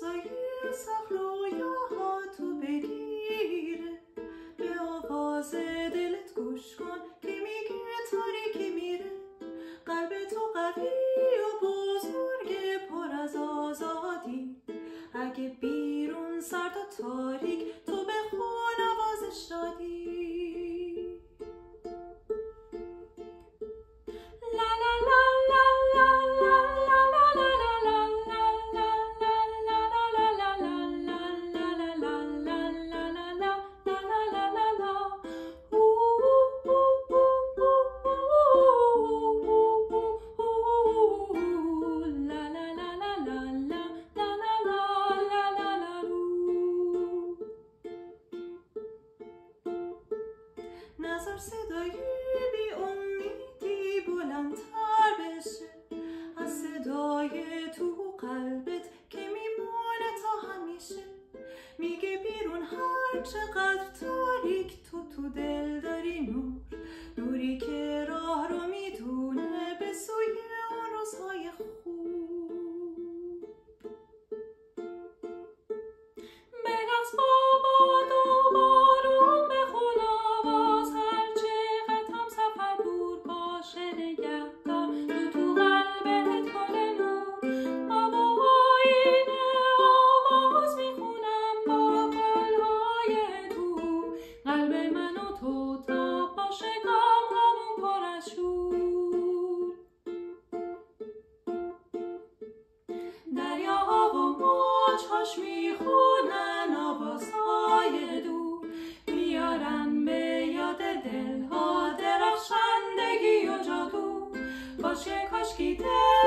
سایه صحرایا تو بگیره، به آواز دلت گوش کن که میگه تاریکی میره. قلب تو قوی و بزرگ پر از آزادی، اگه بیرون سرد و تاریک تو بخون آواز شادی. نظر صدای بی امیدی بلندتر بشه از صدای تو قلبت که میمونه تا همیشه. میگه بیرون هر چقدر تاریک تو دل داری نور، نوری که راه رو میدونه به سوی اون روزهای خوب. برقص با باد و بارون بخون آواز، هر چقدر هم سفر دور باشه نگهدار تو قلبت گل نور. ما با آینه آواز میخونم با گلهای تو، قلب من و تو تا باشه گام همون پر از شور. دریاها و موجهاش میخونن آوازهای دور، میارن به یاد دلها درخشندگی و جادو. باشه کاشکی دل